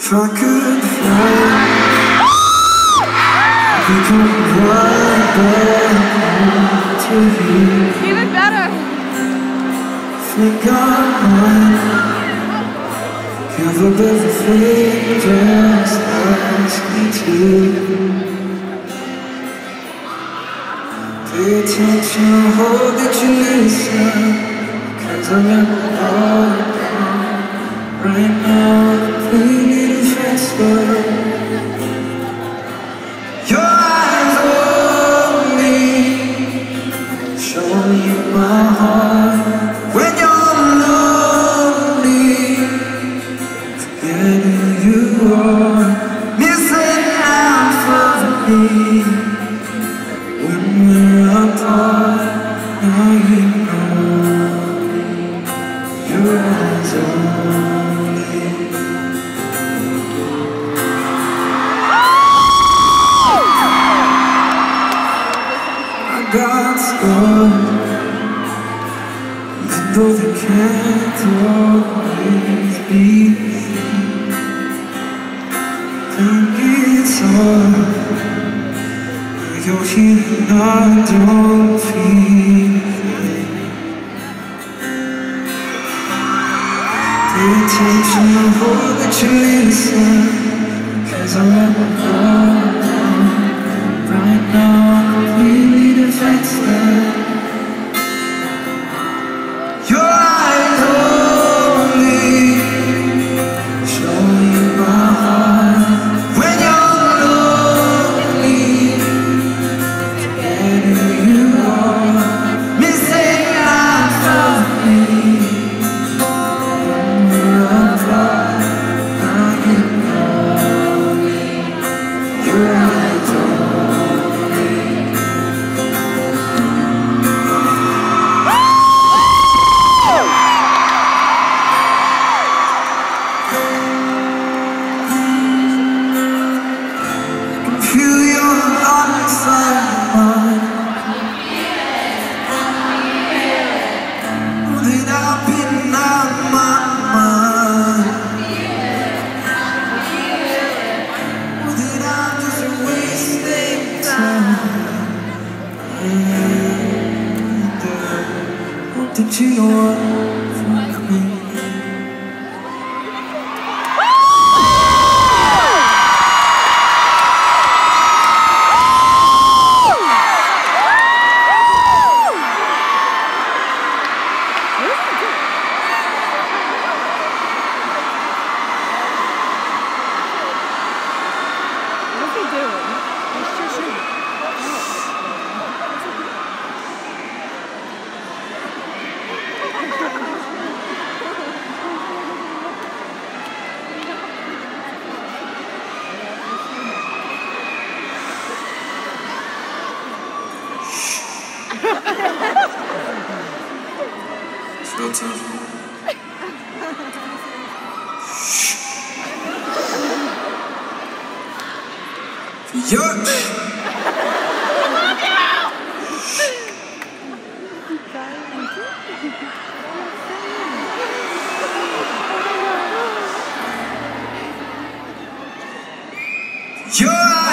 If I could fly, we could ride back to you. Even better. Think I'm mine. Give up everything, just ask me to. Pay attention, hope that you listen, 'cause I'm never all right now. We need a fast forward. Your eyes on me, show me my heart. When you're lonely, forget who you are. Missing out for me when we're apart. Now you know me. Your eyes on me. Got scars, even though they can't always be seen. Think it's hard, but you're here and I don't feel it. Pay attention, I hope that you listen, 'cause I'm never wrong right now. Your eyes on me, show me my heart. When you're lonely, forget who you are. Missing out for me when we're apart. Now you know me. Your eyes on me. Feel your heart inside mine. Know that I've been out of my mind. Know that I'm just wasting time. And hope that you know what for me. Still time. Yuck! Your